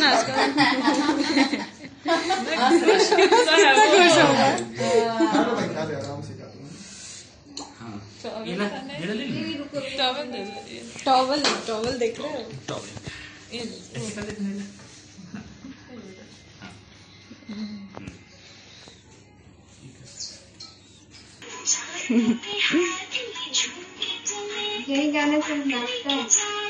नाच करो। Towel towel देख रहे हो? टॉवल यही गाने से नाचता है।